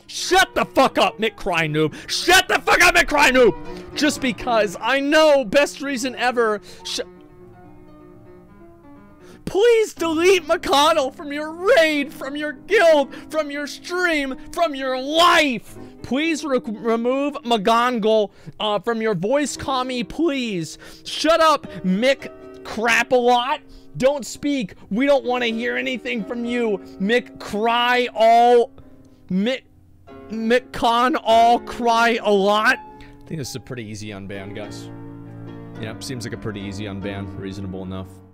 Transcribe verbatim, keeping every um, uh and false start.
Shut the fuck up, McCry Noob. Shut the fuck up, McCry Noob. Just because I know, best reason ever. Sh Please delete Mcconnell from your raid, from your guild, from your stream, from your life. Please re remove Mcconnell uh, from your voice commie, please. Shut up, Mick Crap-a-lot. Don't speak. We don't want to hear anything from you. Mick Cry all... Mick... Miccon all cry a lot. I think this is a pretty easy unban, guys. Yep, seems like a pretty easy unban. Reasonable enough.